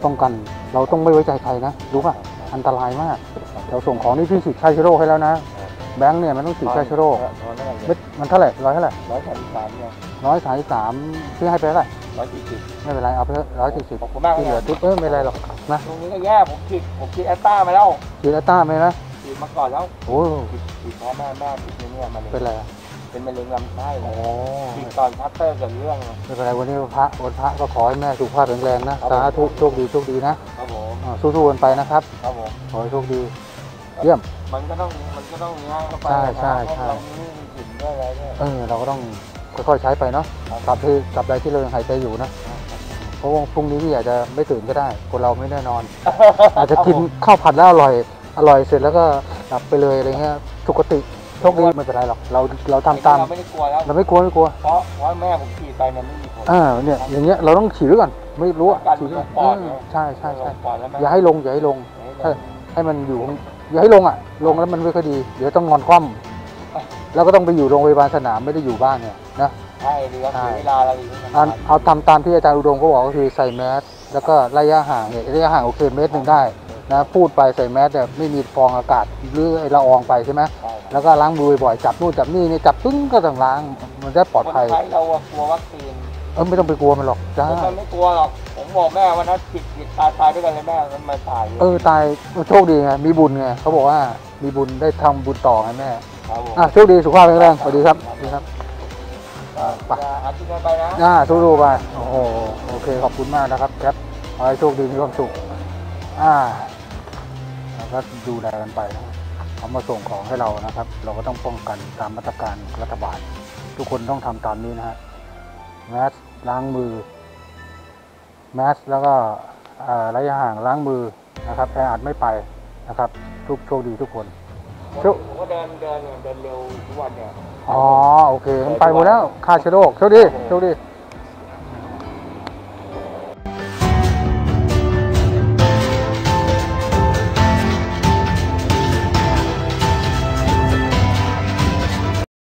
ป้องกันเราต้องไม่ไว้ใจใครนะรู้ป่ะอันตรายมากเราส่งของนี่พี่ฉีดฆ่าเชื้อโรคให้แล้วนะแบงค์เนี่ยมันต้องฉีดฆ่าเชื้อโรคมันเท่าไหร่เท่าไหร่ 133เนี่ย 133พี่ให้ไปเท่าไหร่ 140 ไม่เป็นไรเอาไปเถอะ140 ขอบคุณมากที่เหลือทุกไม่เป็นไรหรอกนะตรงนี้ก็แย่ผมฉีดแอสต้ามาแล้วฉีดแอสต้าไหมนะฉีดมาก่อนแล้วโอ้ฉีดแม่ฉีดเนี่ยมะเร็งเป็นไรเป็นมะเร็งลำไส้ฉีดตอนพัตเตอร์กับเรื่องไม่เป็นไรวันนี้วันพระก็ขอให้แม่สุขภาพแข็งแรงนะสาธุโชคดีนะครับผมสู้ๆกันไปนะครับครับผมขอให้โชคดีเยี่ยมมันก็ต้องง่ายเข้าไปใช่เราไม่ถึงด้วยอะไรเนี่ยเราก็ต้องค่อยๆใช้ไปเนาะกลับใดที่เรายังหายใจอยู่นะเพราะว่าพรุ่งนี้พี่อาจจะไม่ตื่นก็ได้คนเราไม่แน่นอน อาจจะกินข้าวผัดแล้วอร่อยเสร็จแล้วก็กลับไปเลยอะไรเงี้ยสุขติโชคดีไม่เป็นไรหรอกเราทำตามเราไม่ได้กลัวแล้วเราไม่กลัวเพราะแม่ผมฉีดไปเนี่ยไม่มีผลเนี่ยอย่างเงี้ยเราต้องฉีดด้วยก่อนไม่รู้ฉีดด้วยใช่อย่าให้ลงให้มันอยู่อย่าให้ลงลงแล้วมันไม่ค่อยดีเดี๋ยวต้องนอนคว่ำแล้วก็ต้องไปอยู่โรงพยาบาลสนามไม่ได้อยู่บ้านเนี่ยนะใช่เวลาเราอยู่เอาทำตามที่อาจารย์อุดมเขาบอกก็คือใส่แมสแล้วก็ระยะห่างเนี่ยระยะห่างโอเค1 เมตรได้นะพูดไปใส่แมสเนี่ยไม่มีฟองอากาศหรือไอละอองไปใช่ไหมแล้วก็ล้างมือบ่อยจับนู่นจับนี่เนี่ยจับปึ้งก็ต้องล้างมันได้ปลอดภัยเรากลัววัคซีนไม่ต้องไปกลัวมันหรอกจ้าไม่กลัวหรอกผมบอกแม่วันนั้นผิดตายด้วยกันเลยแม่มันมาตายตายโชคดีไงมีบุญไงเขาบอกว่ามีบุญได้ทำบุญต่อให้แม่โชคดีสุขภาพแข็งแรงสวัสดีครับไปที่ไปนะสู้ๆไปโอเคขอบคุณมากนะครับแคปขอให้โชคดีมีความสุขแล้วก็ดูแลกันไปนะเขามาส่งของให้เรานะครับเราก็ต้องป้องกันตามมาตรการรัฐบาลทุกคนต้องทำตามนี้นะฮะแมสล้างมือแมสแล้วก็ระยะห่างล้างมือนะครับแออัดไม่ไปนะครับโชคดีทุกคนผมก็เดินเร็วทุกวันเนี่ยโอเคไปหมดแล้วฆ่าเชื้อโรคโชคดี